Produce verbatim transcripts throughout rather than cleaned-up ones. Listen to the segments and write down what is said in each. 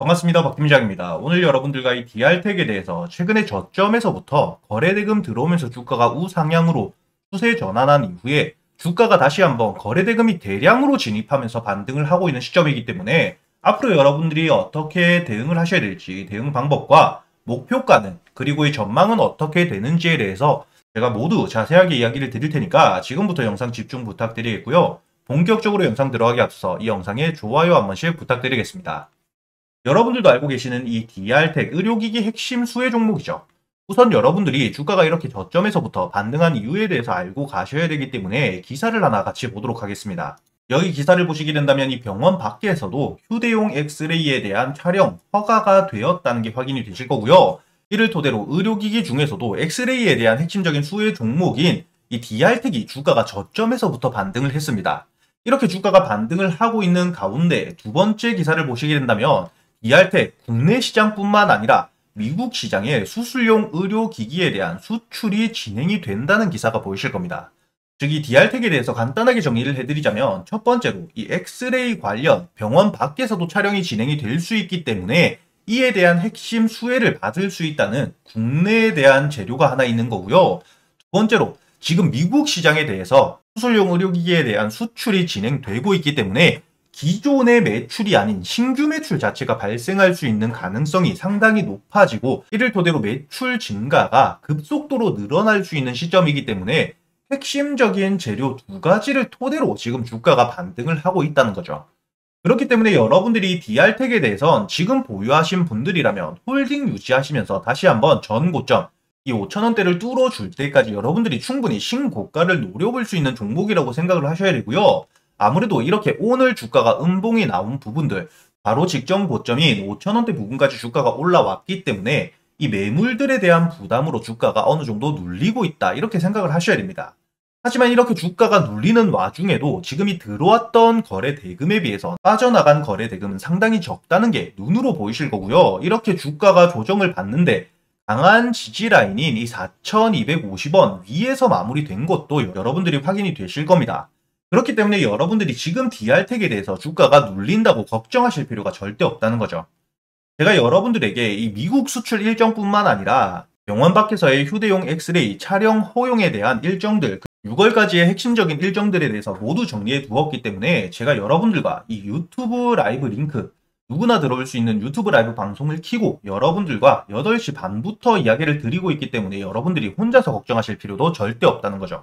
반갑습니다. 박팀장입니다. 오늘 여러분들과 이 디알텍에 대해서 최근에 저점에서부터 거래대금 들어오면서 주가가 우상향으로 추세 전환한 이후에 주가가 다시 한번 거래대금이 대량으로 진입하면서 반등을 하고 있는 시점이기 때문에 앞으로 여러분들이 어떻게 대응을 하셔야 될지, 대응 방법과 목표가는, 그리고 이 전망은 어떻게 되는지에 대해서 제가 모두 자세하게 이야기를 드릴 테니까 지금부터 영상 집중 부탁드리겠고요. 본격적으로 영상 들어가기 앞서 이 영상에 좋아요 한 번씩 부탁드리겠습니다. 여러분들도 알고 계시는 이 디알텍 의료기기 핵심 수혜 종목이죠. 우선 여러분들이 주가가 이렇게 저점에서부터 반등한 이유에 대해서 알고 가셔야 되기 때문에 기사를 하나 같이 보도록 하겠습니다. 여기 기사를 보시게 된다면 이 병원 밖에서도 휴대용 엑스레이에 대한 촬영 허가가 되었다는 게 확인이 되실 거고요. 이를 토대로 의료기기 중에서도 엑스레이에 대한 핵심적인 수혜 종목인 이 디알텍이 주가가 저점에서부터 반등을 했습니다. 이렇게 주가가 반등을 하고 있는 가운데 두 번째 기사를 보시게 된다면 디알텍 국내 시장뿐만 아니라 미국 시장에 수술용 의료기기에 대한 수출이 진행이 된다는 기사가 보이실 겁니다. 즉, 이 디알텍에 대해서 간단하게 정리를 해드리자면 첫 번째로 이 엑스레이 관련 병원 밖에서도 촬영이 진행이 될 수 있기 때문에 이에 대한 핵심 수혜를 받을 수 있다는 국내에 대한 재료가 하나 있는 거고요. 두 번째로 지금 미국 시장에 대해서 수술용 의료기기에 대한 수출이 진행되고 있기 때문에 기존의 매출이 아닌 신규 매출 자체가 발생할 수 있는 가능성이 상당히 높아지고 이를 토대로 매출 증가가 급속도로 늘어날 수 있는 시점이기 때문에 핵심적인 재료 두 가지를 토대로 지금 주가가 반등을 하고 있다는 거죠. 그렇기 때문에 여러분들이 디알텍에 대해선 지금 보유하신 분들이라면 홀딩 유지하시면서 다시 한번 전 고점 이 오천 원대를 뚫어줄 때까지 여러분들이 충분히 신고가를 노려볼 수 있는 종목이라고 생각을 하셔야 되고요. 아무래도 이렇게 오늘 주가가 음봉이 나온 부분들, 바로 직전 고점인 오천 원대 부분까지 주가가 올라왔기 때문에 이 매물들에 대한 부담으로 주가가 어느 정도 눌리고 있다, 이렇게 생각을 하셔야 됩니다. 하지만 이렇게 주가가 눌리는 와중에도 지금이 들어왔던 거래 대금에 비해서 빠져나간 거래 대금은 상당히 적다는 게 눈으로 보이실 거고요. 이렇게 주가가 조정을 받는데 강한 지지 라인인 이 사천이백오십 원 위에서 마무리된 것도 여러분들이 확인이 되실 겁니다. 그렇기 때문에 여러분들이 지금 디알텍에 대해서 주가가 눌린다고 걱정하실 필요가 절대 없다는 거죠. 제가 여러분들에게 이 미국 수출 일정뿐만 아니라 병원 밖에서의 휴대용 엑스레이 촬영 허용에 대한 일정들, 유월까지의 핵심적인 일정들에 대해서 모두 정리해 두었기 때문에 제가 여러분들과 이 유튜브 라이브 링크, 누구나 들어올 수 있는 유튜브 라이브 방송을 켜고 여러분들과 여덟 시 반부터 이야기를 드리고 있기 때문에 여러분들이 혼자서 걱정하실 필요도 절대 없다는 거죠.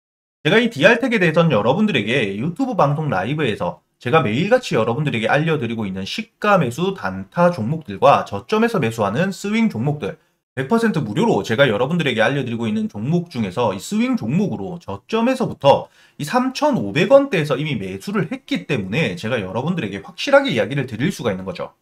제가 이 디알텍에 대해서는 여러분들에게 유튜브 방송 라이브에서 제가 매일같이 여러분들에게 알려드리고 있는 시가 매수 단타 종목들과 저점에서 매수하는 스윙 종목들 백 퍼센트 무료로 제가 여러분들에게 알려드리고 있는 종목 중에서 이 스윙 종목으로 저점에서부터 이 삼천오백 원대에서 이미 매수를 했기 때문에 제가 여러분들에게 확실하게 이야기를 드릴 수가 있는 거죠.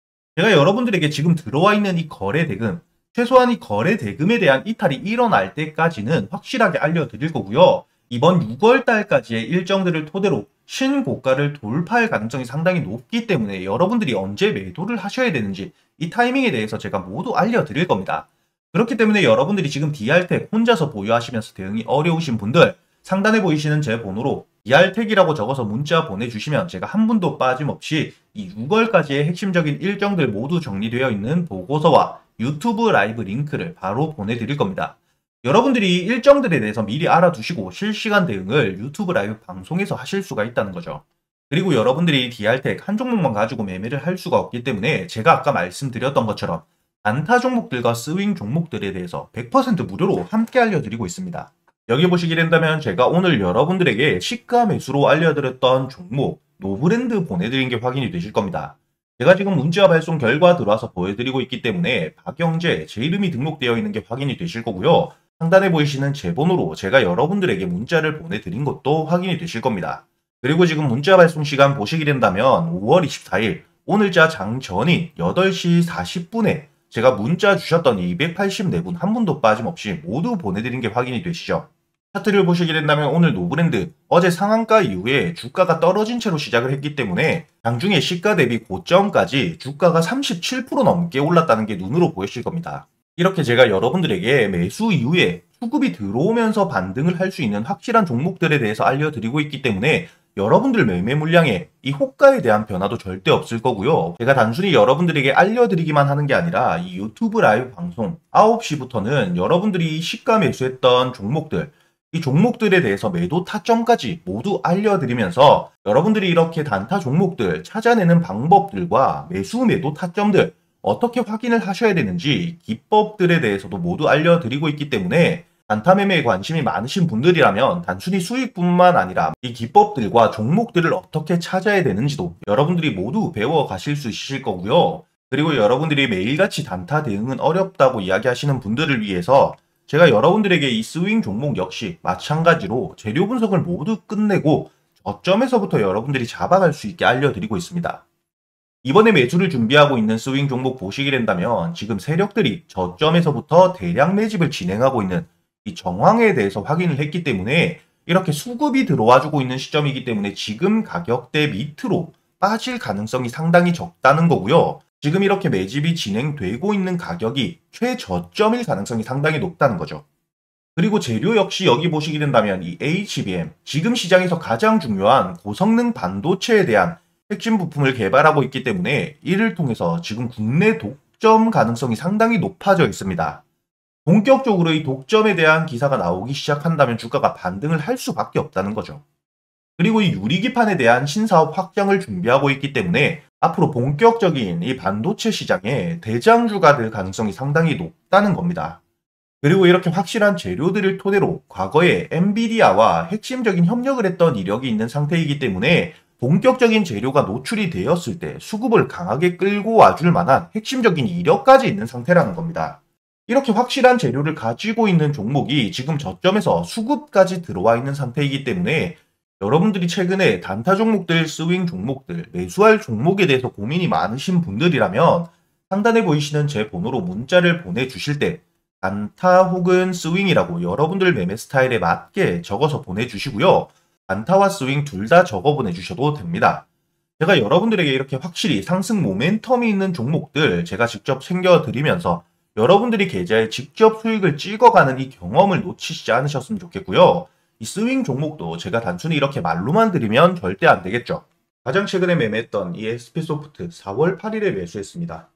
제가 여러분들에게 지금 들어와 있는 이 거래 대금, 최소한 이 거래 대금에 대한 이탈이 일어날 때까지는 확실하게 알려드릴 거고요. 이번 유월 달까지의 일정들을 토대로 신고가를 돌파할 가능성이 상당히 높기 때문에 여러분들이 언제 매도를 하셔야 되는지 이 타이밍에 대해서 제가 모두 알려드릴 겁니다. 그렇기 때문에 여러분들이 지금 디알텍 혼자서 보유하시면서 대응이 어려우신 분들 상단에 보이시는 제 번호로 디알텍이라고 적어서 문자 보내주시면 제가 한 분도 빠짐없이 이 유월까지의 핵심적인 일정들 모두 정리되어 있는 보고서와 유튜브 라이브 링크를 바로 보내드릴 겁니다. 여러분들이 일정들에 대해서 미리 알아두시고 실시간 대응을 유튜브 라이브 방송에서 하실 수가 있다는 거죠. 그리고 여러분들이 디알텍 한 종목만 가지고 매매를 할 수가 없기 때문에 제가 아까 말씀드렸던 것처럼 단타 종목들과 스윙 종목들에 대해서 백 퍼센트 무료로 함께 알려드리고 있습니다. 여기 보시게 된다면 제가 오늘 여러분들에게 시가 매수로 알려드렸던 종목 노브랜드 보내드린 게 확인이 되실 겁니다. 제가 지금 문자 발송 결과 들어와서 보여드리고 있기 때문에 박영재 제 이름이 등록되어 있는 게 확인이 되실 거고요. 상단에 보이시는 제 번호로 제가 여러분들에게 문자를 보내드린 것도 확인이 되실 겁니다. 그리고 지금 문자 발송 시간 보시게 된다면 오월 이십사일 오늘자 장전인 여덟 시 사십 분에 제가 문자 주셨던 이백팔십사 분 한 분도 빠짐없이 모두 보내드린 게 확인이 되시죠. 차트를 보시게 된다면 오늘 노브랜드 어제 상한가 이후에 주가가 떨어진 채로 시작을 했기 때문에 장중에 시가 대비 고점까지 주가가 삼십칠 퍼센트 넘게 올랐다는 게 눈으로 보이실 겁니다. 이렇게 제가 여러분들에게 매수 이후에 수급이 들어오면서 반등을 할 수 있는 확실한 종목들에 대해서 알려드리고 있기 때문에 여러분들 매매 물량에 이 호가에 대한 변화도 절대 없을 거고요. 제가 단순히 여러분들에게 알려드리기만 하는 게 아니라 이 유튜브 라이브 방송 아홉 시부터는 여러분들이 시가 매수했던 종목들, 이 종목들에 대해서 매도 타점까지 모두 알려드리면서 여러분들이 이렇게 단타 종목들 찾아내는 방법들과 매수 매도 타점들 어떻게 확인을 하셔야 되는지 기법들에 대해서도 모두 알려드리고 있기 때문에 단타 매매에 관심이 많으신 분들이라면 단순히 수익뿐만 아니라 이 기법들과 종목들을 어떻게 찾아야 되는지도 여러분들이 모두 배워 가실 수 있으실 거고요. 그리고 여러분들이 매일같이 단타 대응은 어렵다고 이야기하시는 분들을 위해서 제가 여러분들에게 이 스윙 종목 역시 마찬가지로 재료 분석을 모두 끝내고 저점에서부터 여러분들이 잡아갈 수 있게 알려드리고 있습니다. 이번에 매수를 준비하고 있는 스윙 종목 보시게 된다면 지금 세력들이 저점에서부터 대량 매집을 진행하고 있는 이 정황에 대해서 확인을 했기 때문에 이렇게 수급이 들어와 주고 있는 시점이기 때문에 지금 가격대 밑으로 빠질 가능성이 상당히 적다는 거고요. 지금 이렇게 매집이 진행되고 있는 가격이 최저점일 가능성이 상당히 높다는 거죠. 그리고 재료 역시 여기 보시게 된다면 이 에이치비엠, 지금 시장에서 가장 중요한 고성능 반도체에 대한 핵심 부품을 개발하고 있기 때문에 이를 통해서 지금 국내 독점 가능성이 상당히 높아져 있습니다. 본격적으로 이 독점에 대한 기사가 나오기 시작한다면 주가가 반등을 할 수밖에 없다는 거죠. 그리고 이 유리기판에 대한 신사업 확장을 준비하고 있기 때문에 앞으로 본격적인 이 반도체 시장에 대장주가 될 가능성이 상당히 높다는 겁니다. 그리고 이렇게 확실한 재료들을 토대로 과거에 엔비디아와 핵심적인 협력을 했던 이력이 있는 상태이기 때문에 본격적인 재료가 노출이 되었을 때 수급을 강하게 끌고 와줄 만한 핵심적인 이력까지 있는 상태라는 겁니다. 이렇게 확실한 재료를 가지고 있는 종목이 지금 저점에서 수급까지 들어와 있는 상태이기 때문에 여러분들이 최근에 단타 종목들, 스윙 종목들, 매수할 종목에 대해서 고민이 많으신 분들이라면 상단에 보이시는 제 번호로 문자를 보내주실 때 단타 혹은 스윙이라고 여러분들 매매 스타일에 맞게 적어서 보내주시고요. 단타와 스윙 둘 다 적어 보내주셔도 됩니다. 제가 여러분들에게 이렇게 확실히 상승 모멘텀이 있는 종목들 제가 직접 챙겨드리면서 여러분들이 계좌에 직접 수익을 찍어가는 이 경험을 놓치시지 않으셨으면 좋겠고요. 이 스윙 종목도 제가 단순히 이렇게 말로만 드리면 절대 안 되겠죠. 가장 최근에 매매했던 이 에스피소프트 사월 팔일에 매수했습니다.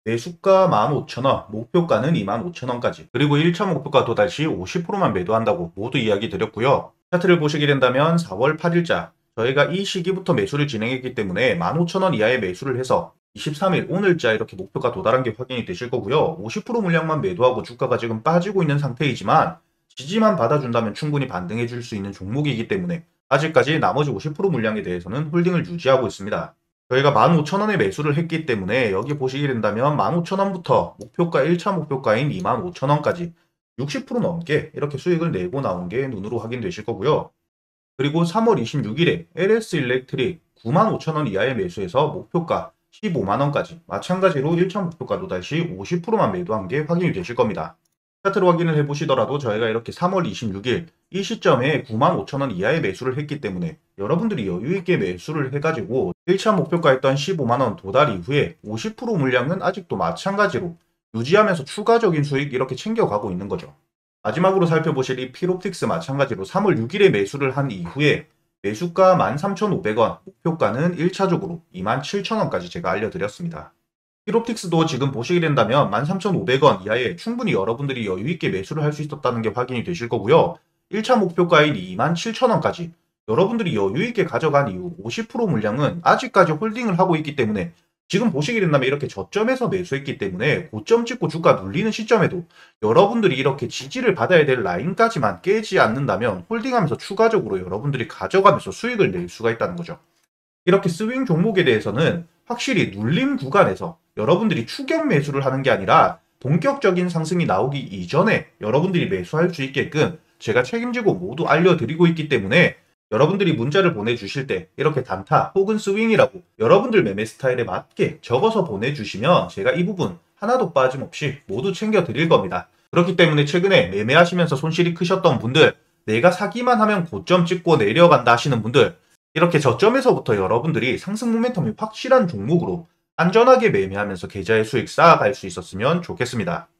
매수가 만 오천 원, 목표가는 이만 오천 원까지, 그리고 일 차 목표가 도달 시 오십 퍼센트만 매도한다고 모두 이야기 드렸고요. 차트를 보시게 된다면 사월 팔일자 저희가 이 시기부터 매수를 진행했기 때문에 만 오천 원 이하의 매수를 해서 이십삼일 오늘자 이렇게 목표가 도달한 게 확인이 되실 거고요. 오십 퍼센트 물량만 매도하고 주가가 지금 빠지고 있는 상태이지만 지지만 받아준다면 충분히 반등해 줄 수 있는 종목이기 때문에 아직까지 나머지 오십 퍼센트 물량에 대해서는 홀딩을 유지하고 있습니다. 저희가 만 오천 원에 매수를 했기 때문에 여기 보시게 된다면 만 오천 원부터 목표가 일 차 목표가인 이만 오천 원까지 육십 퍼센트 넘게 이렇게 수익을 내고 나온 게 눈으로 확인되실 거고요. 그리고 삼월 이십육일에 엘에스일렉트릭 구만 오천 원 이하의 매수해서 목표가 십오만 원까지 마찬가지로 일 차 목표가 도달 시 오십 퍼센트만 매도한 게 확인이 되실 겁니다. 차트로 확인을 해보시더라도 저희가 이렇게 삼월 이십육일 이 시점에 구만 오천 원 이하의 매수를 했기 때문에 여러분들이 여유있게 매수를 해가지고 일 차 목표가였던 십오만 원 도달 이후에 오십 퍼센트 물량은 아직도 마찬가지로 유지하면서 추가적인 수익 이렇게 챙겨가고 있는 거죠. 마지막으로 살펴보실 이 필옵틱스 마찬가지로 삼월 육일에 매수를 한 이후에 매수가 만 삼천오백 원, 목표가는 일 차적으로 이만 칠천 원까지 제가 알려드렸습니다. 필옵틱스도 지금 보시게 된다면 만 삼천오백 원 이하에 충분히 여러분들이 여유있게 매수를 할 수 있었다는 게 확인이 되실 거고요. 일 차 목표가인 이만 칠천 원까지 여러분들이 여유있게 가져간 이후 오십 퍼센트 물량은 아직까지 홀딩을 하고 있기 때문에 지금 보시게 된다면 이렇게 저점에서 매수했기 때문에 고점 찍고 주가 눌리는 시점에도 여러분들이 이렇게 지지를 받아야 될 라인까지만 깨지 않는다면 홀딩하면서 추가적으로 여러분들이 가져가면서 수익을 낼 수가 있다는 거죠. 이렇게 스윙 종목에 대해서는 확실히 눌림 구간에서 여러분들이 추격 매수를 하는 게 아니라 본격적인 상승이 나오기 이전에 여러분들이 매수할 수 있게끔 제가 책임지고 모두 알려드리고 있기 때문에 여러분들이 문자를 보내주실 때 이렇게 단타 혹은 스윙이라고 여러분들 매매 스타일에 맞게 적어서 보내주시면 제가 이 부분 하나도 빠짐없이 모두 챙겨드릴 겁니다. 그렇기 때문에 최근에 매매하시면서 손실이 크셨던 분들, 내가 사기만 하면 고점 찍고 내려간다 하시는 분들, 이렇게 저점에서부터 여러분들이 상승 모멘텀이 확실한 종목으로 안전하게 매매하면서 계좌의 수익 쌓아갈 수 있었으면 좋겠습니다.